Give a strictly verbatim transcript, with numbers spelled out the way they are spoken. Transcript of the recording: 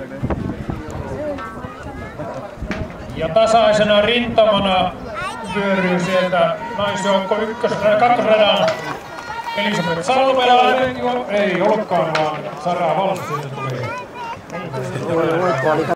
Ja tasaisena rintamana vyöryy sieltä naisjoukko ykkös- kakkosradan Elisabeth Salmela. Ei ollutkaan, vaan Sara Valls siitä tuli.